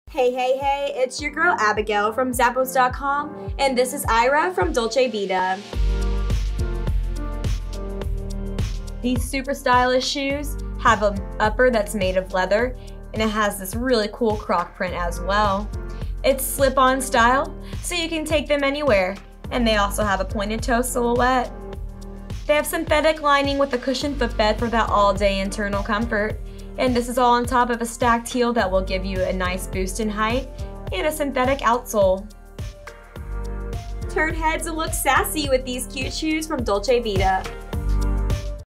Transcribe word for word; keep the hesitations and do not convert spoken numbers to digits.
Hey, hey, hey, it's your girl Abigail from Zappos dot com, and this is Ira from Dolce Vita. These super stylish shoes have an upper that's made of leather, and it has this really cool croc print as well. It's slip-on style, so you can take them anywhere, and they also have a pointed toe silhouette. They have synthetic lining with a cushioned footbed for that all-day internal comfort. And this is all on top of a stacked heel that will give you a nice boost in height and a synthetic outsole. Turn heads and look sassy with these cute shoes from Dolce Vita.